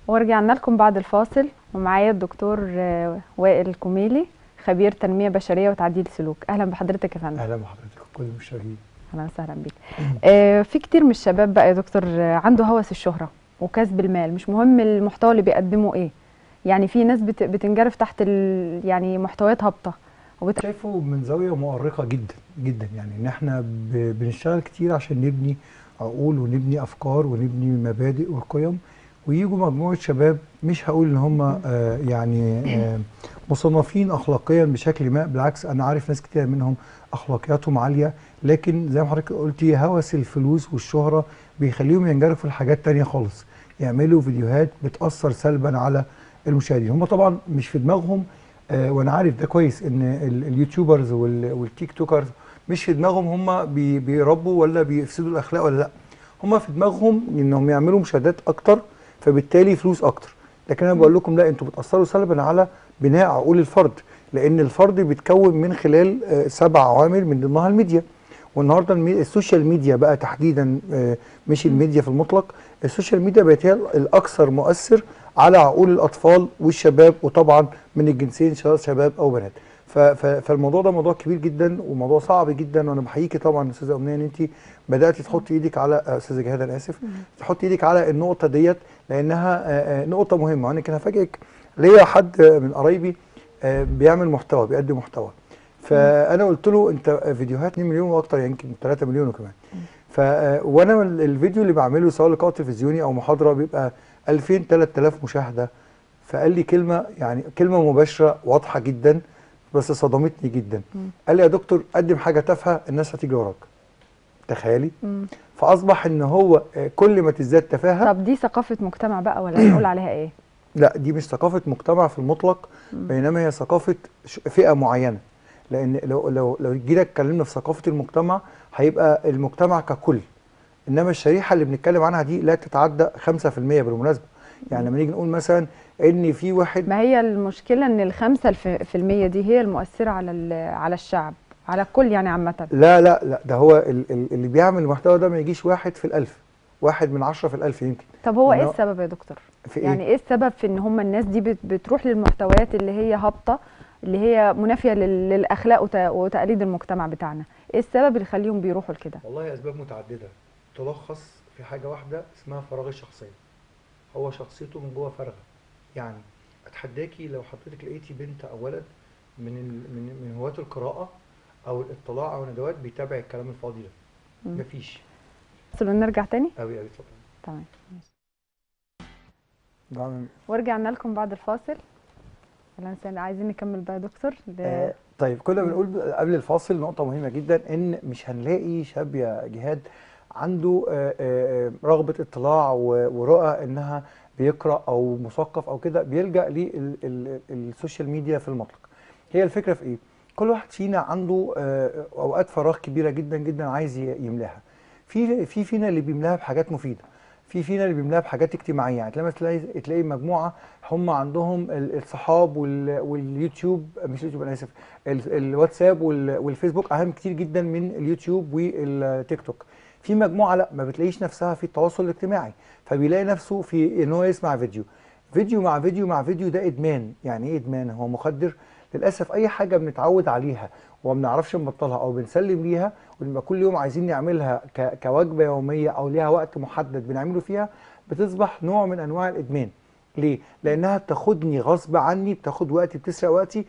ورجعنا لكم بعد الفاصل، ومعايا الدكتور وائل كوميلي، خبير تنمية بشرية وتعديل سلوك. أهلا بحضرتك يا فندم. اهلا بحضرتك وكل المشاهدين. أهلا وسهلا بيك. في كتير من الشباب بقى يا دكتور عنده هوس الشهرة وكسب المال، مش مهم المحتوى اللي بيقدمه ايه. يعني في ناس بتنجرف تحت يعني محتويات هابطة شايفه من زاويه مؤرقه جدا جدا، يعني ان احنا بنشتغل كتير عشان نبني عقول ونبني افكار ونبني مبادئ وقيم، ويجوا مجموعه شباب مش هقول ان هم مصنفين اخلاقيا بشكل ما، بالعكس انا عارف ناس كتير منهم اخلاقياتهم عاليه، لكن زي ما حضرتك قلتي هوس الفلوس والشهره بيخليهم ينجرفوا لحاجات تانية خالص، يعملوا فيديوهات بتاثر سلبا على المشاهدين. هم طبعا مش في دماغهم، وانا عارف ده كويس ان اليوتيوبرز والتيك توكرز مش في دماغهم هم بيربوا ولا بيفسدوا الاخلاق ولا لا، هم في دماغهم انهم يعملوا مشاهدات اكتر فبالتالي فلوس اكتر. لكن انا بقول لكم لا، انتوا بتاثروا سلبا على بناء عقول الفرد، لان الفرد بيتكون من خلال 7 عوامل من ضمنها الميديا. والنهارده السوشيال ميديا بقى تحديدا، مش الميديا في المطلق، السوشيال ميديا بقت هي الاكثر مؤثر على عقول الاطفال والشباب، وطبعا من الجنسين سواء شباب او بنات. فالموضوع ده موضوع كبير جدا وموضوع صعب جدا، وانا بحييكي طبعا استاذه امنيه ان انت بداتي تحطي ايدك على استاذه جهاد، انا اسف، تحطي ايدك على النقطه ديت لانها نقطه مهمه. وانا كان هفاجئك، ليا حد من قرايبي بيعمل محتوى، بيقدم محتوى، فانا قلت له انت فيديوهات 2 مليون واكتر، يمكن 3 مليون وكمان. وانا الفيديو اللي بعمله سواء لقاء تلفزيوني او محاضره بيبقى 2000 3000 مشاهده. فقال لي كلمه، يعني كلمه مباشره واضحه جدا بس صدمتني جدا. قال لي يا دكتور قدم حاجه تافهه الناس هتيجي وراك. تخيلي. فاصبح ان هو كل ما تزداد تفاهه. طب دي ثقافة مجتمع بقى ولا نقول عليها ايه؟ لا، دي مش ثقافه مجتمع في المطلق، بينما هي ثقافه فئه معينه. لان لو جينا اتكلمنا في ثقافه المجتمع هيبقى المجتمع ككل، انما الشريحه اللي بنتكلم عنها دي لا تتعدى 5% بالمناسبه. يعني لما نيجي نقول مثلا ان في واحد، ما هي المشكلة ان ال5% دي هي المؤثرة على الشعب، على الكل يعني عامة. لا لا لا، ده هو اللي بيعمل المحتوى ده ما يجيش 1 في ال1000، 1 من 10 في ال1000 يمكن. طب هو ايه السبب يا دكتور؟ في يعني ايه؟ ايه السبب في ان هم الناس دي بتروح للمحتويات اللي هي هابطة، اللي هي منافية للاخلاق وتقاليد المجتمع بتاعنا؟ ايه السبب اللي يخليهم بيروحوا لكده؟ والله اسباب متعدده تلخص في حاجه واحده اسمها فراغ الشخصيه. هو شخصيته من جوه فارغه. يعني اتحداكي لو حضرتك لقيتي بنت او ولد من هواة القراءه او الاطلاع او الندوات بيتابع الكلام الفاضي ده، مفيش. بس نرجع تاني؟ قوي قوي اتفضل. تمام ماشي. نعم. ورجعنا لكم بعد الفاصل. عايزين نكمل بقى يا دكتور. طيب كنا بنقول قبل الفاصل نقطة مهمة جدا، ان مش هنلاقي شاب يا جهاد عنده رغبة اطلاع ورؤى انها بيقرأ او مثقف او كده بيلجأ للسوشيال ميديا في المطلق. هي الفكرة في ايه؟ كل واحد فينا عنده اوقات فراغ كبيرة جدا جدا عايز يملاها. فينا اللي بيملاها بحاجات مفيدة، فينا اللي بيملاها بحاجات اجتماعيه. يعني لما تلاقي مجموعه هم عندهم الصحاب واليوتيوب، مش اليوتيوب انا اسف، الواتساب والفيسبوك اهم كتير جدا من اليوتيوب والتيك توك. في مجموعه لا، ما بتلاقيش نفسها في التواصل الاجتماعي، فبيلاقي نفسه في ان هو يسمع فيديو مع فيديو مع فيديو. ده ادمان. يعني ايه ادمان؟ هو مخدر. للاسف اي حاجه بنتعود عليها وما بنعرفش نبطلها او بنسلم ليها ونبقى كل يوم عايزين نعملها كوجبه يوميه او ليها وقت محدد بنعمله فيها، بتصبح نوع من انواع الادمان. ليه؟ لانها بتاخدني غصب عني، بتاخد وقتي، بتسرق وقتي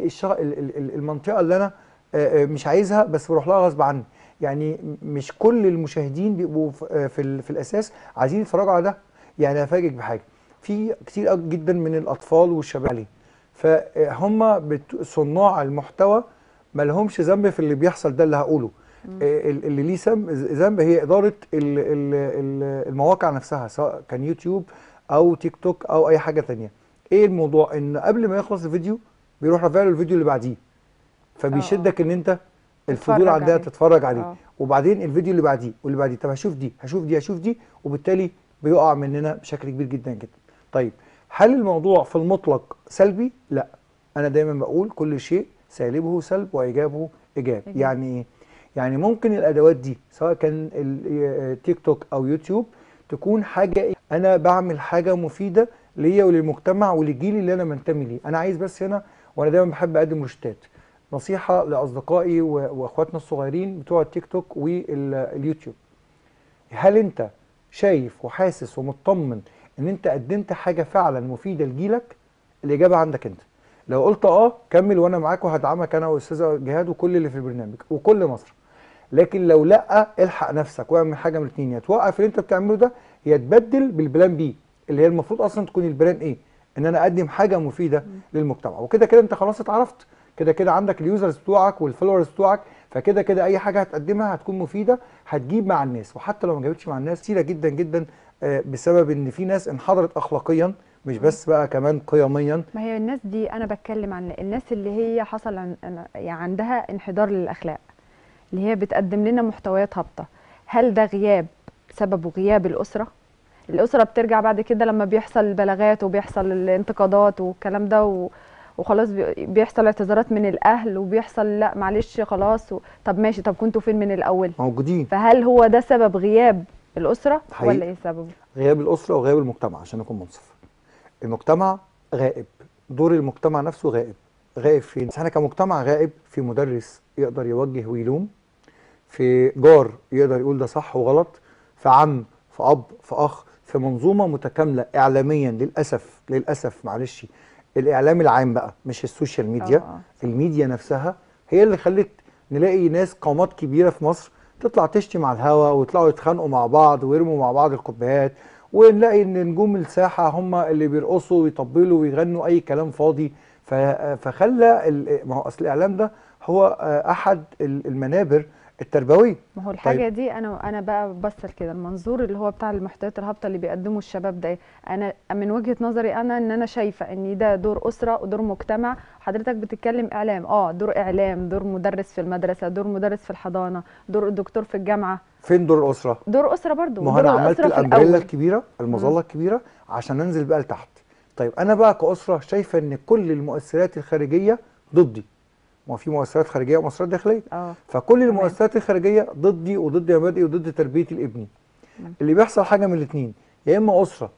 للمنطقه اللي انا مش عايزها، بس بروح لها غصب عني. يعني مش كل المشاهدين بيبقوا في الاساس عايزين يتفرجوا على ده. يعني هفاجئك بحاجه، في كتير جدا من الاطفال والشباب عليه، فهم صناع المحتوى ما لهمش ذنب في اللي بيحصل ده اللي هقوله. اللي ليه ذنب هي اداره المواقع نفسها، سواء كان يوتيوب او تيك توك او اي حاجه تانية. ايه الموضوع؟ ان قبل ما يخلص الفيديو بيروح رافع له الفيديو اللي بعديه، فبيشدك ان انت الفضول عندها تتفرج عليه. وبعدين الفيديو اللي بعديه واللي بعديه، طب هشوف دي هشوف دي هشوف دي، وبالتالي بيقع مننا بشكل كبير جدا جدا. طيب هل الموضوع في المطلق سلبي؟ لا، انا دايما بقول كل شيء سالبه سلب وايجابه ايجاب. يعني ايه؟ يعني ممكن الادوات دي سواء كان التيك توك او يوتيوب تكون حاجه انا بعمل حاجه مفيده ليا وللمجتمع وللجيل اللي انا منتمي ليه. انا عايز بس هنا، وانا دايما بحب اقدم روشتات، نصيحه لاصدقائي واخواتنا الصغيرين بتوع التيك توك واليوتيوب. هل انت شايف وحاسس ومطمن ان انت قدمت حاجه فعلا مفيده لجيلك؟ الاجابه عندك انت. لو قلت كمل وانا معاك وهدعمك انا واستاذه جهاد وكل اللي في البرنامج وكل مصر. لكن لو لا، الحق نفسك واعمل حاجه من الاثنين، يا توقف اللي انت بتعمله ده، يا تبدل بالبلان بي اللي هي المفروض اصلا تكون البلان ايه، ان انا اقدم حاجه مفيده للمجتمع. وكده كده انت خلاص اتعرفت، كده كده عندك اليوزرز بتوعك والفولورز بتوعك، فكده كده اي حاجه هتقدمها هتكون مفيده، هتجيب مع الناس. وحتى لو ما جابتش مع الناس، كتيره جدا جدا بسبب ان في ناس انحدرت اخلاقيا، مش بس بقى كمان قيميا. ما هي الناس دي انا بتكلم عن الناس اللي هي حصل يعني عندها انحدار للاخلاق، اللي هي بتقدم لنا محتويات هابطه. هل ده غياب سببه غياب الاسره؟ الاسره بترجع بعد كده لما بيحصل البلاغات وبيحصل الانتقادات والكلام ده وخلاص بيحصل اعتذارات من الاهل وبيحصل لا معلش خلاص طب ماشي، طب كنتوا فين من الاول؟ موجودين. فهل هو ده سبب غياب الاسره حقيقي. ولا ايه سببه؟ غياب الاسره وغياب المجتمع، عشان اكون منصف. المجتمع غائب، دور المجتمع نفسه غائب. غائب فين؟ بس احنا كمجتمع غائب في مدرس يقدر يوجه ويلوم، في جار يقدر يقول ده صح وغلط، في عم، في اب، في اخ، في منظومه متكامله اعلاميا. للاسف للاسف معلش، الاعلام العام بقى مش السوشيال ميديا، الميديا نفسها هي اللي خلت نلاقي ناس قامات كبيره في مصر تطلع تشتم على الهوا ويطلعوا يتخانقوا مع بعض ويرموا مع بعض الكوبايات، ونلاقي ان نجوم الساحه هم اللي بيرقصوا ويطبلوا ويغنوا اي كلام فاضي. فخلى ما هو اصل الاعلام ده هو احد المنابر التربويه. ما هو الحاجه دي انا بقى ببصر كده المنظور اللي هو بتاع المحتويات الهابطه اللي بيقدمه الشباب ده. انا من وجهه نظري انا شايفه ان ده دور اسره ودور مجتمع. حضرتك بتتكلم اعلام، دور اعلام، دور مدرس في المدرسه، دور مدرس في الحضانه، دور دكتور في الجامعه. فين دور الاسره؟ دور اسره برضو. ما هو انا عملت الامبريلا الكبيره، المظله الكبيره، عشان انزل بقى لتحت. طيب انا بقى كاسره شايفه ان كل المؤثرات الخارجيه ضدي. ما في مؤثرات خارجيه ومؤثرات داخليه. فكل المؤثرات الخارجيه ضدي وضد مبادئي وضد تربيه الابني. اللي بيحصل حاجه من الاثنين، يا اما اسره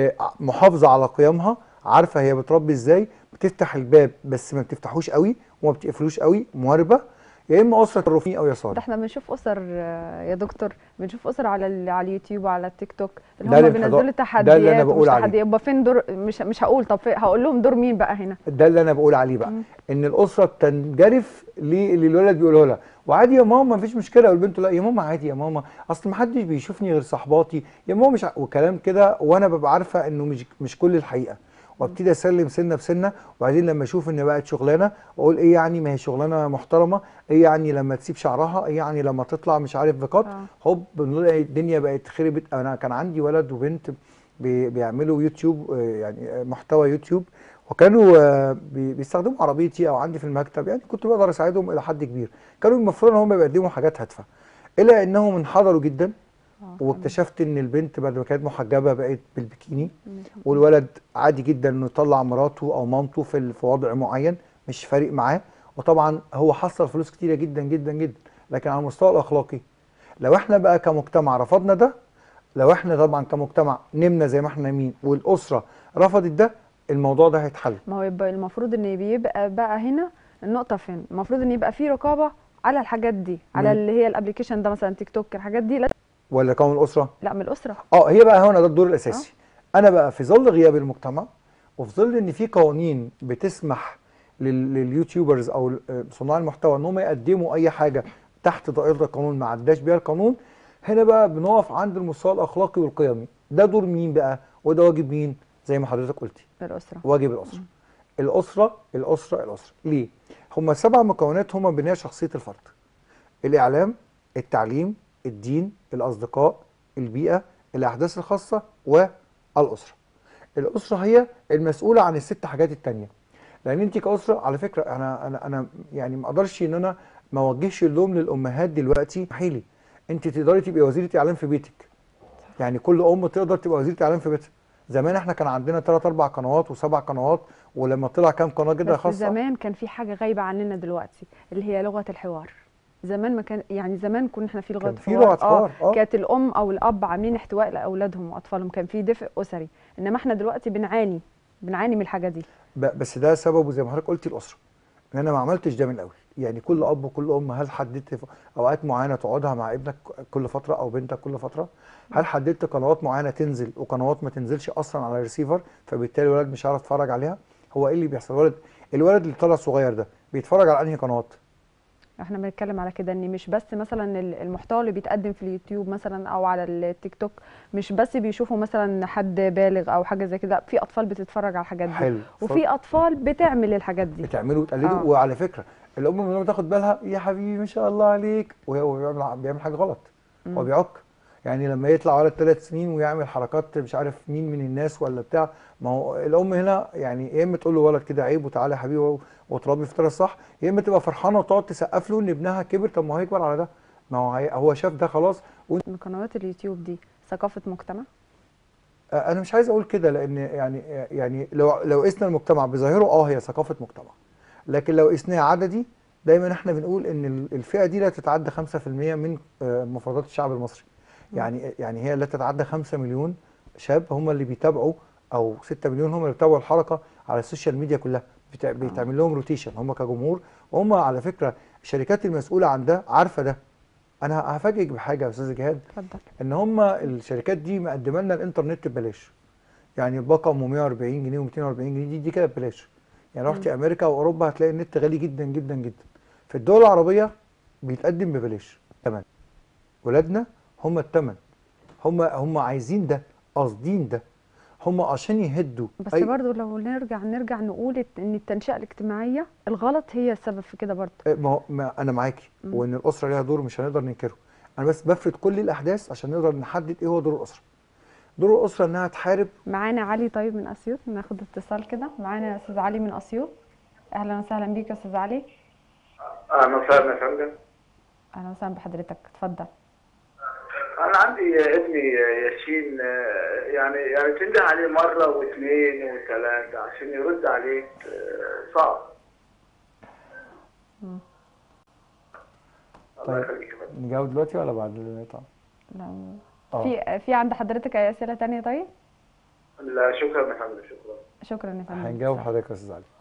محافظه على قيمها، عارفه هي بتربي ازاي، بتفتح الباب بس ما بتفتحوش قوي وما بتقفلوش قوي، مواربه، يا اما اسره تطرفي او يساري. ده احنا بنشوف اسر يا دكتور، بنشوف اسر على اليوتيوب وعلى التيك توك اللي هم بينزلوا تحديات. ده اللي انا بقول عليه. يبقى فين دور؟ مش هقول، طب هقول لهم دور مين بقى هنا؟ ده اللي انا بقول عليه بقى. ان الاسره بتنجرف اللي الولد بيقوله لها، وعادي يا ماما مفيش مشكله، والبنت لا يا ماما عادي يا ماما، اصل ما حدش بيشوفني غير صحباتي يا ماما، مش وكلام كده. وانا ببقى عارفه انه مش كل الحقيقه، وابتدي اسلم سنه بسنه. وبعدين لما اشوف ان بقت شغلانه اقول ايه يعني، ما هي شغلانه محترمه، ايه يعني لما تسيب شعرها، ايه يعني لما تطلع مش عارف بقط، هوب بنلاقي الدنيا بقت خربت. انا كان عندي ولد وبنت بيعملوا يوتيوب، يعني محتوى يوتيوب، وكانوا بيستخدموا عربيتي او عندي في المكتب، يعني كنت بقدر اساعدهم الى حد كبير. كانوا المفروض ان هم بيقدموا حاجات هادفه، الا انهم انحدروا جدا. واكتشفت ان البنت بعد ما كانت محجبه بقت بالبكيني، والولد عادي جدا انه يطلع مراته او مامته في وضع معين مش فارق معاه. وطبعا هو حصل فلوس كتيره جدا جدا جدا، لكن على المستوى الاخلاقي لو احنا بقى كمجتمع رفضنا ده، لو احنا طبعا كمجتمع نمنا زي ما احنا نايمين والاسره رفضت ده، الموضوع ده هيتحل. ما هو يبقى المفروض ان بيبقى بقى هنا النقطه فين؟ المفروض ان يبقى في رقابه على الحاجات دي، على اللي هي الابلكيشن ده مثلا تيك توك، الحاجات دي ولا كون الاسره؟ لا من الاسره. هي بقى هنا ده الدور الاساسي. انا بقى في ظل غياب المجتمع، وفي ظل ان في قوانين بتسمح لليوتيوبرز او صناع المحتوى ان هم يقدموا اي حاجه تحت دائره القانون ما عداش بيها القانون، هنا بقى بنقف عند المستوى الاخلاقي والقيمي. ده دور مين بقى؟ وده واجب مين؟ زي ما حضرتك قلتي، الاسره. واجب الاسره. الاسره الاسره الاسره. ليه؟ هم 7 مكونات هم بناء شخصيه الفرد: الاعلام، التعليم، الدين، الاصدقاء، البيئه، الاحداث الخاصه، والاسره. الاسره هي المسؤوله عن ال6 حاجات التانيه. لان انت كاسره، على فكره انا يعني ما اقدرش ان انا ما اوجهش اللوم للامهات دلوقتي. حيلي انت تقدري تبقي وزيره اعلام في بيتك، يعني كل ام تقدر تبقى وزيره اعلام في بيتها. زمان احنا كان عندنا 3 4 قنوات و7 قنوات، ولما طلع كام قناه كده خاصه. بس زمان كان في حاجه غايبه عننا دلوقتي اللي هي لغه الحوار. زمان ما كان، يعني زمان كنا احنا في لغايه كان في لغه حوار، حوار. كانت الام او الاب عاملين احتواء لاولادهم واطفالهم، كان في دفء اسري. انما احنا دلوقتي بنعاني من الحاجه دي. بس ده سببه زي ما حضرتك قلتي الاسره، ان انا ما عملتش ده من الاول. يعني كل اب وكل ام، هل حددت اوقات معينه تقعدها مع ابنك كل فتره او بنتك كل فتره؟ هل حددت قنوات معينه تنزل وقنوات ما تنزلش اصلا على الريسيفر، فبالتالي الولد مش هيعرف يتفرج عليها؟ هو ايه اللي بيحصل؟ الولد اللي طالع صغير ده بيتفرج على انهي قنوات؟ احنا بنتكلم على كده، ان مش بس مثلا المحتوى اللي بيتقدم في اليوتيوب مثلا او على التيك توك، مش بس بيشوفوا مثلا حد بالغ او حاجه زي كده، في اطفال بتتفرج على الحاجات دي، حلو. وفي اطفال بتعمل الحاجات دي. بتعمله وتقلده. اه. وعلى فكره الام من غير ما تاخد بالها، يا حبيبي ما شاء الله عليك، وهو بيعمل حاجه غلط. هو امم. بيعك. يعني لما يطلع ولد 3 سنين ويعمل حركات مش عارف مين من الناس ولا بتاع، ما هو الام هنا يعني يا اما تقول له ولد كده عيب وتعالى يا حبيبي وتربي في الطريق الصح، يا اما تبقى فرحانه وتقعد تسقف له ان ابنها كبر. طب ما هو هيكبر على ده، ما هو هو شاف ده خلاص. من قنوات اليوتيوب دي ثقافه مجتمع. انا مش عايز اقول كده، لان يعني لو قسنا المجتمع بظاهره هي ثقافه مجتمع. لكن لو قسناه عددي، دايما احنا بنقول ان الفئه دي لا تتعدى 5% من مفردات الشعب المصري. مم. يعني هي لا تتعدى 5 مليون شاب هم اللي بيتابعوا، او 6 مليون هم اللي بيتابعوا الحركه على السوشيال ميديا كلها. اه. بيتعمل لهم روتيشن هم كجمهور. وهم على فكره الشركات المسؤوله عن ده عارفه ده. انا هفاجئك بحاجه يا استاذ جهاد، اتفضل. ان هم الشركات دي مقدمه لنا الانترنت ببلاش. يعني باقه ام 140 جنيه و240 جنيه، دي كده ببلاش. يعني رحت مم. امريكا واوروبا هتلاقي النت غالي جدا جدا جدا. في الدول العربيه بيتقدم ببلاش. تمن ولادنا هم التمن. هم عايزين ده، قاصدين ده. هم عشان يهدوا بس برضو لو نرجع نقول ان التنشئه الاجتماعيه الغلط هي السبب في كده برضو. ما انا معاكي، مم. وان الاسره ليها دور مش هنقدر ننكره. انا بس بفرد كل الاحداث عشان نقدر نحدد ايه هو دور الاسره. دور الاسره انها تحارب. معانا علي طيب من اسيوط، ناخد اتصال كده. معانا استاذ علي من اسيوط. اهلا وسهلا بيك يا استاذ علي. اهلا وسهلا يا فندم. اهلا وسهلا بحضرتك، اتفضل. انا عندي ابني ياسين، يعني تنده عليه مره واثنين وثلاثه عشان يرد عليك صعب. مم. الله طيب يخليك يا فندم. نجاوب دلوقتي ولا بعد القطع؟ لا. اه في عند حضرتك اي اسئله تانية طيب؟ لا شكرا يا فندم، شكرا. شكرا يا فندم. هنجاوب حضرتك يا استاذ علي.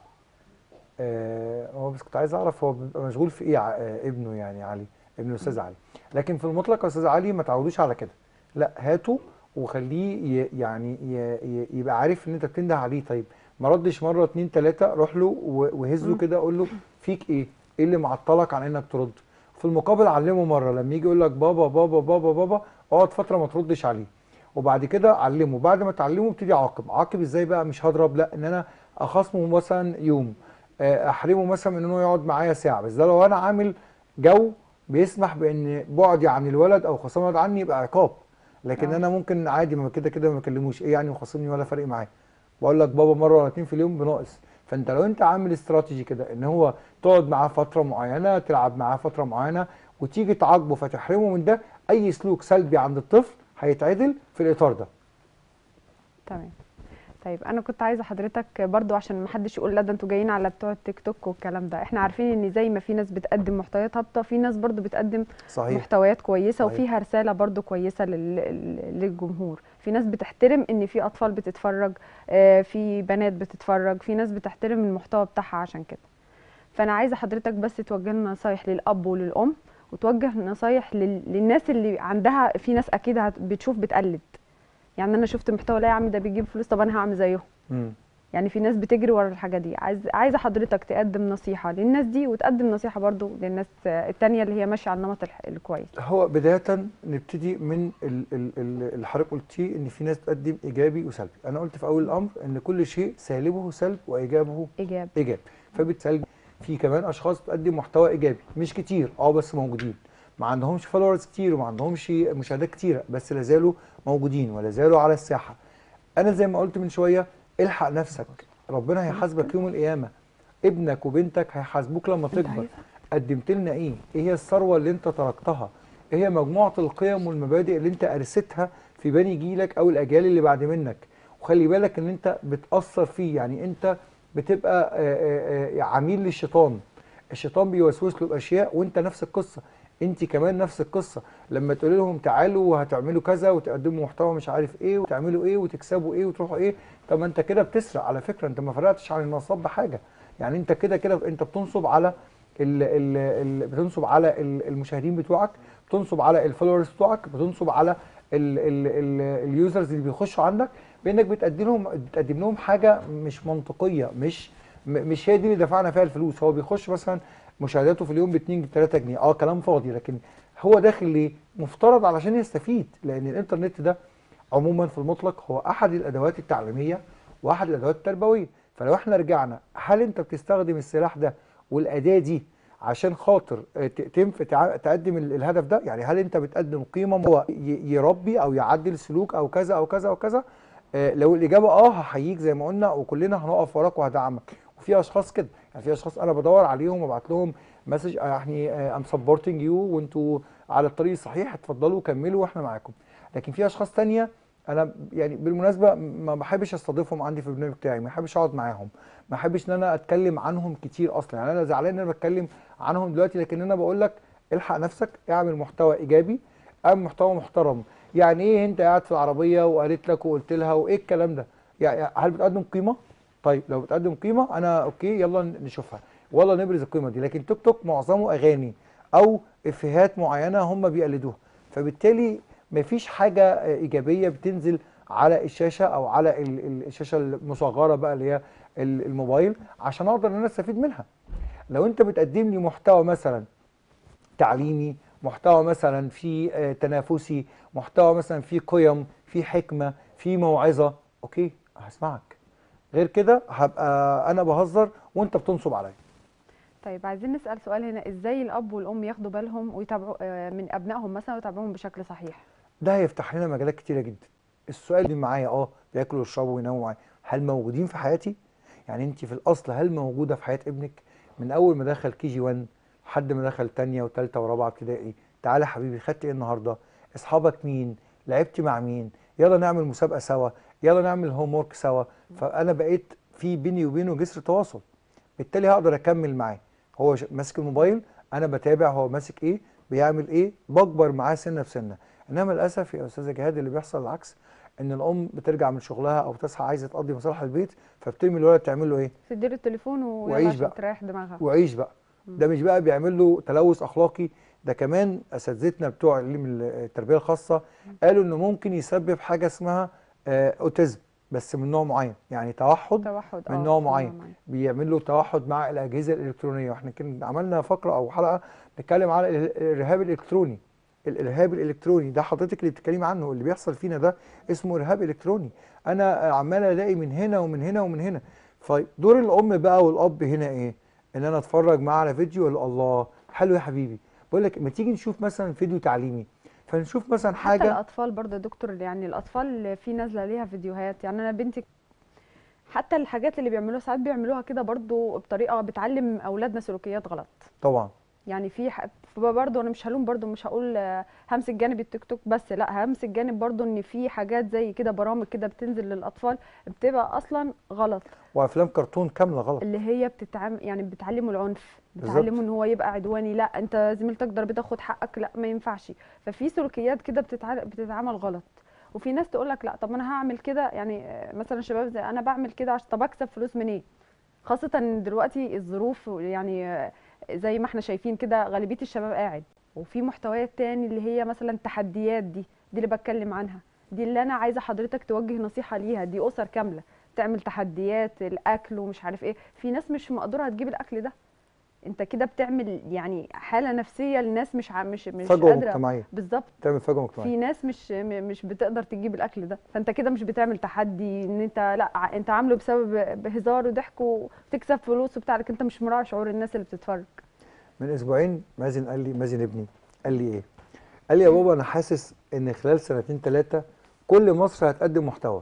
هو بس كنت عايز اعرف هو بيبقى مشغول في ايه ابنه، يعني علي، ابن الاستاذ علي. لكن في المطلق يا استاذ علي ما تعودوش على كده. لا، هاته وخليه يبقى عارف ان انت بتنده عليه. طيب ما ردش مره اتنين تلاته، روح له وهزه كده، قول له فيك ايه؟ ايه اللي معطلك عن انك ترد؟ في المقابل علمه مره لما يجي يقول لك بابا بابا بابا بابا، اقعد فتره ما تردش عليه. وبعد كده علمه. بعد ما تعلمه ابتدي عاقب ازاي بقى؟ مش هضرب، لا، ان انا اخصمه مثلا يوم، احرمه مثلا من انه يقعد معايا ساعه. بس ده لو انا عامل جو بيسمح بان بعدي عن الولد او خصام الولد عني يبقى عقاب. لكن اه. انا ممكن عادي، ما كده كده ما بكلموش، ايه يعني وخاصمني ولا فارق معايا. بقول لك بابا مره ولا اتنين في اليوم بناقص. فانت لو انت عامل استراتيجي كده ان هو تقعد معاه فتره معينه، تلعب معاه فتره معينه، وتيجي تعاقبه فتحرمه من ده، اي سلوك سلبي عند الطفل هيتعدل في الاطار ده. تمام. طيب انا كنت عايزه حضرتك برضو، عشان ما حدش يقول لا ده انتوا جايين على بتوع التيك توك والكلام ده، احنا عارفين ان زي ما في ناس بتقدم محتويات هابطه، في ناس برضو بتقدم صحيح. محتويات كويسه صحيح. وفيها رساله برضو كويسه للجمهور. في ناس بتحترم ان في اطفال بتتفرج، في بنات بتتفرج، في ناس بتحترم المحتوى بتاعها عشان كده. فانا عايزه حضرتك بس توجه لنا نصايح للاب وللام، وتوجه نصايح للناس اللي عندها، في ناس اكيد بتشوف بتقلد. يعني انا شفت محتوى، لا يا عم ده بيجيب فلوس، طب انا هعمل زيهم. امم يعني في ناس بتجري ورا الحاجه دي. عايزه حضرتك تقدم نصيحه للناس دي، وتقدم نصيحه برضو للناس التانية اللي هي ماشيه على النمط الكويس. هو بداية نبتدي من اللي حضرتك قلتيه، ان في ناس تقدم ايجابي وسلبي. انا قلت في اول الامر ان كل شيء سالبه سلب وايجابه ايجاب. ايجاب. فبالتالي في كمان اشخاص بتقدم محتوى ايجابي مش كتير، بس موجودين. ما عندهمش فولورز كتير وما عندهمش مشاهدات كتيره، بس لا زالوا موجودين ولا زالوا على الساحه. انا زي ما قلت من شويه، الحق نفسك، ربنا هيحاسبك يوم القيامه. ابنك وبنتك هيحاسبوك لما تكبر. قدمت لنا ايه؟ ايه هي الثروه اللي انت تركتها؟ ايه هي مجموعه القيم والمبادئ اللي انت ارستها في بني جيلك او الاجيال اللي بعد منك؟ وخلي بالك ان انت بتاثر فيه. يعني انت بتبقى عميل للشيطان. الشيطان بيوسوس له باشياء، وانت نفس القصه، انت كمان نفس القصه. لما تقولي لهم تعالوا وهتعملوا كذا وتقدموا محتوى مش عارف ايه وتعملوا ايه وتكسبوا ايه وتروحوا ايه، طب ما انت كده بتسرق على فكره، انت ما فرقتش عن النصاب بحاجه. يعني انت كده كده انت بتنصب على بتنصب على المشاهدين بتوعك، بتنصب على الفولورز بتوعك، بتنصب على اليوزرز اللي بيخشوا عندك، بانك بتقدم لهم حاجه مش منطقيه، مش هي دي اللي دفعنا فيها الفلوس. هو بيخش مثلا مشاهداته في اليوم ب 2 3 جنيه، كلام فاضي، لكن هو داخل ليه؟ مفترض علشان يستفيد، لان الانترنت ده عموما في المطلق هو احد الادوات التعليميه واحد الادوات التربويه. فلو احنا رجعنا، هل انت بتستخدم السلاح ده والاداه دي عشان خاطر تقدم الهدف ده؟ يعني هل انت بتقدم قيمه هو يربي او يعدل سلوك او كذا او كذا او كذا؟ لو الاجابه هحييك زي ما قلنا، وكلنا هنقف وراك وهدعمك. وفي اشخاص كده، يعني في اشخاص انا بدور عليهم وابعت لهم مسج يعني ام سبورتنج يو، وانتوا على الطريق الصحيح، اتفضلوا كملوا واحنا معاكم. لكن في اشخاص تانية انا يعني بالمناسبه ما بحبش استضيفهم عندي في البرنامج بتاعي، ما بحبش اقعد معاهم، ما بحبش ان انا اتكلم عنهم كتير اصلا. يعني انا زعلان ان انا بتكلم عنهم دلوقتي، لكن انا بقول لك الحق نفسك، اعمل محتوى ايجابي، اعمل محتوى محترم. يعني ايه انت قاعد في العربيه وقالت لك وقلت لها وايه الكلام ده؟ يعني هل بتقدم قيمه؟ طيب لو بتقدم قيمه انا اوكي، يلا نشوفها، والله نبرز القيمه دي. لكن تيك توك معظمه اغاني او افيهات معينه هم بيقلدوها، فبالتالي مفيش حاجه ايجابيه بتنزل على الشاشه او على الشاشه المصغره بقى اللي هي الموبايل عشان اقدر ان انا استفيد منها. لو انت بتقدم لي محتوى مثلا تعليمي، محتوى مثلا في تنافسي، محتوى مثلا في قيم، في حكمه، في موعظه، اوكي هسمعك. غير كده هبقى انا بهزر وانت بتنصب عليا. طيب عايزين نسأل سؤال هنا، ازاي الاب والام ياخدوا بالهم ويتابعوا من ابنائهم مثلا ويتابعوهم بشكل صحيح؟ ده هيفتح لنا مجالات كتيره جدا. السؤال اللي معايا بياكلوا ويشربوا ويناموا معايا، هل موجودين في حياتي؟ يعني انت في الاصل هل موجوده في حياه ابنك من اول ما دخل كي جي 1 لحد ما دخل تانية وتالتة ورابعه ابتدائي؟ تعالى يا حبيبي خدت ايه النهارده؟ اصحابك مين؟ لعبت مع مين؟ يلا نعمل مسابقه سوا، يلا نعمل هوم ورك سوا. فانا بقيت في بيني وبينه جسر تواصل، بالتالي هقدر اكمل معاه. هو ماسك الموبايل، انا بتابع هو ماسك ايه، بيعمل ايه، بكبر معاه سنه بسنه. انما للاسف يا استاذه جهاد اللي بيحصل العكس، ان الام بترجع من شغلها او تصحى عايزه تقضي مصالح البيت، فبترمي الولد تعمل له ايه؟ تديله التليفون ويلا وعيش عشان بقى، تريح دماغها. وعيش بقى. ده مش بقى بيعمل له تلوث اخلاقي، ده كمان اساتذتنا بتوع التربيه الخاصه قالوا انه ممكن يسبب حاجه اسمها اوتيزم، بس من نوع معين، يعني توحد من نوع معين. بيعمل له توحد مع الاجهزه الالكترونيه. واحنا كنا عملنا فقره او حلقه نتكلم على الارهاب الالكتروني. الارهاب الالكتروني ده حضرتك اللي بتتكلمي عنه، اللي بيحصل فينا ده اسمه ارهاب الكتروني. انا عمال الاقي من هنا ومن هنا ومن هنا. فدور الام بقى والاب هنا ايه؟ ان انا اتفرج معاه على فيديو ولا الله حلو يا حبيبي، بقول لك ما تيجي نشوف مثلا فيديو تعليمي، فنشوف مثلا حاجه. حتى الاطفال برضه يا دكتور، يعني الاطفال في نازله ليها فيديوهات، يعني انا بنتي حتى الحاجات اللي بيعملوها ساعات بيعملوها كده برضه بطريقه بتعلم اولادنا سلوكيات غلط. طبعا يعني برضه انا مش هلوم، برضه مش هقول همسك جانب التيك توك بس، لا همسك جانب برضه ان في حاجات زي كده برامج كده بتنزل للاطفال بتبقى اصلا غلط، وافلام كرتون كامله غلط، اللي هي يعني بتعلمه العنف، بتعلمه ان هو يبقى عدواني، لا انت زميلتك ضربتك خد حقك، لا ما ينفعش. ففي سلوكيات كده بتتعمل غلط. وفي ناس تقول لك لا طب انا هعمل كده، يعني مثلا شباب زي انا بعمل كده عشان طب اكسب فلوس منين؟ خاصه ان دلوقتي الظروف يعني زي ما احنا شايفين كده غالبيه الشباب قاعد، وفي محتويات تاني اللي هي مثلا تحديات، دي اللي بتكلم عنها، دي اللي انا عايزه حضرتك توجه نصيحه ليها. دي اسر كامله تعمل تحديات الاكل ومش عارف ايه، في ناس مش مقدوره تجيب الاكل ده، انت كده بتعمل يعني حاله نفسيه للناس مش فجوه قادره. مجتمعيه، بالظبط، تعمل فجوه مجتمعيه. في ناس مش بتقدر تجيب الاكل ده، فانت كده مش بتعمل تحدي، ان انت لا انت عامله بهزار وضحك وتكسب فلوس وبتاع، لكن انت مش مراعي شعور الناس اللي بتتفرج. من اسبوعين مازن ابني قال لي ايه؟ قال لي يا بابا انا حاسس ان خلال سنتين 3 كل مصر هتقدم محتوى،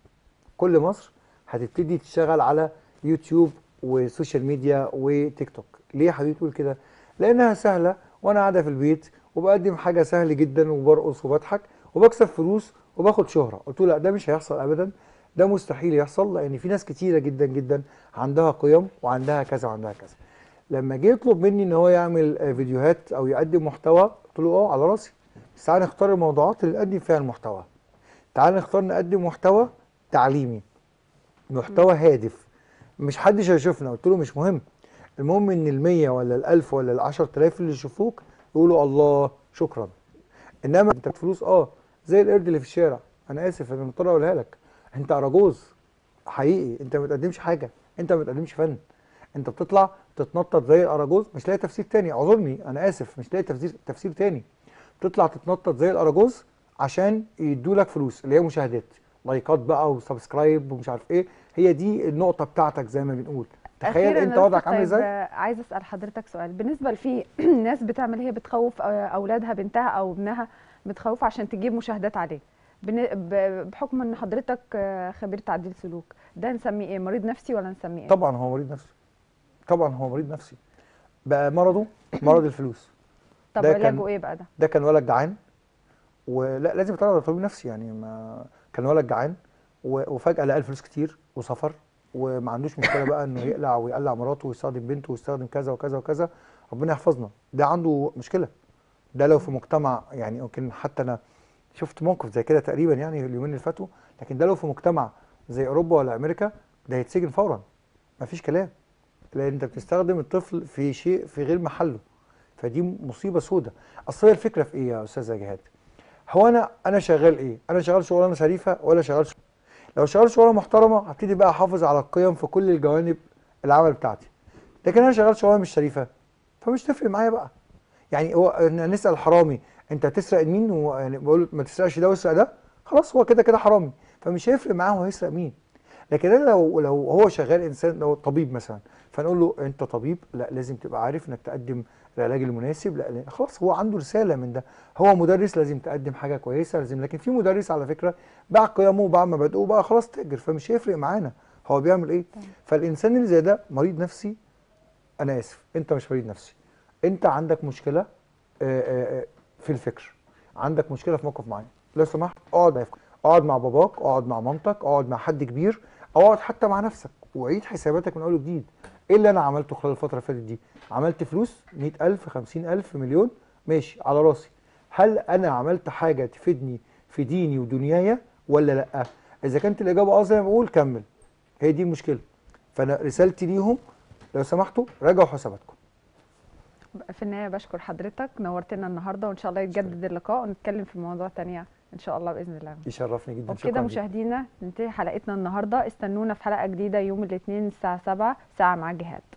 كل مصر هتبتدي تشتغل على يوتيوب وسوشيال ميديا وتيك توك. ليه يا حبيبي تقول كده؟ لانها سهله وانا قاعده في البيت وبقدم حاجه سهل جدا وبرقص وبضحك وبكسب فلوس وباخد شهره. قلت له لا ده مش هيحصل ابدا، ده مستحيل يحصل، لان في ناس كتيره جدا جدا عندها قيم وعندها كذا وعندها كذا. لما جه يطلب مني ان هو يعمل فيديوهات او يقدم محتوى، قلت له اه على راسي، بس تعالى نختار الموضوعات اللي نقدم فيها المحتوى. تعالى نختار نقدم محتوى تعليمي، محتوى هادف، مش حدش هيشوفنا. قلت له مش مهم، المهم ان ال100 ولا ال1000 ولا ال10000 اللي يشوفوك يقولوا الله شكرا. انما انت فلوس زي القرد اللي في الشارع، انا اسف انا مضطر اقولها لك، انت اراجوز حقيقي، انت ما بتقدمش حاجه، انت ما بتقدمش فن، انت بتطلع تتنطط زي الاراجوز، مش لاقي تفسير تاني، اعذرني انا اسف مش لاقي تفسير تاني. تطلع تتنطط زي الاراجوز عشان يدوا لك فلوس اللي هي مشاهدات، لايكات بقى وسبسكرايب ومش عارف ايه، هي دي النقطه بتاعتك زي ما بنقول. تخيل اخيرا انت يا وضعك دكتور، عامل طيب ازاي. عايزه اسال حضرتك سؤال. بالنسبه لفي ناس بتعمل، هي بتخوف اولادها، بنتها او ابنها بتخوف عشان تجيب مشاهدات عليه، بحكم ان حضرتك خبير تعديل سلوك، ده نسميه ايه؟ مريض نفسي ولا نسميه ايه؟ طبعا هو مريض نفسي، طبعا هو مريض نفسي، بقى مرضه مرض الفلوس. طب ده كان علاجه ايه بقى ده؟ ده كان ولد جعان، ولا لازم يتعرض لطبيب نفسي يعني، ما كان ولد جعان وفجأة لقى الفلوس كتير وسفر، وما عندوش مشكلة بقى انه يقلع ويقلع مراته ويستخدم بنته ويستخدم كذا وكذا وكذا، ربنا يحفظنا. ده عنده مشكلة، ده لو في مجتمع يعني يمكن، حتى انا شفت موقف زي كده تقريبا يعني اليومين اللي فاتوا، لكن ده لو في مجتمع زي اوروبا ولا امريكا ده هيتسجن فورا، مفيش كلام، لان انت بتستخدم الطفل في شيء في غير محله، فدي مصيبة سودة. اصل هي الفكرة في ايه يا استاذة جهاد؟ هو انا شغال ايه؟ انا شغال شغلانه شريفه ولا شغال لو شغال شغلانه محترمه هبتدي بقى احافظ على القيم في كل الجوانب العمل بتاعتي، لكن انا شغال شغلانه مش شريفه فمش تفرق معايا بقى. يعني هو نسال حرامي انت هتسرق مين، يعني بقول ما تسرقش ده واسرق ده، خلاص هو كده كده حرامي، فمش هيفرق معاه هو هيسرق مين. لكن انا لو هو شغال انسان، لو طبيب مثلا، فنقول له انت طبيب، لا لازم تبقى عارف انك تقدم العلاج المناسب، لا خلاص هو عنده رساله من ده. هو مدرس لازم تقدم حاجه كويسه، لازم. لكن في مدرس على فكره باع قيمه وباع مبادئه بقى خلاص تاجر، فمش هيفرق معانا هو بيعمل ايه. فالانسان اللي زي ده مريض نفسي، انا اسف انت مش مريض نفسي، انت عندك مشكله في الفكر، عندك مشكله في موقف معين. لو سمحت اقعد مع باباك، اقعد مع مامتك، اقعد مع حد كبير، او اقعد حتى مع نفسك وعيد حساباتك من اول وجديد. ايه اللي انا عملته خلال الفتره اللي فاتت دي؟ عملت فلوس 100,000 50,000 مليون، ماشي على راسي. هل انا عملت حاجه تفيدني في ديني ودنياي ولا لا؟ اذا كانت الاجابه زي ما بقول كمل، هي دي المشكله. فانا رسالتي ليهم لو سمحتوا راجعوا حساباتكم. في النهايه بشكر حضرتك، نورتنا النهارده، وان شاء الله يتجدد اللقاء ونتكلم في مواضيع تانية ان شاء الله باذن الله. يشرفني جدا. وبكده مشاهدينا ننتهي حلقتنا النهارده، استنونا في حلقه جديده يوم الاثنين الساعه 7 ساعه مع جهاد.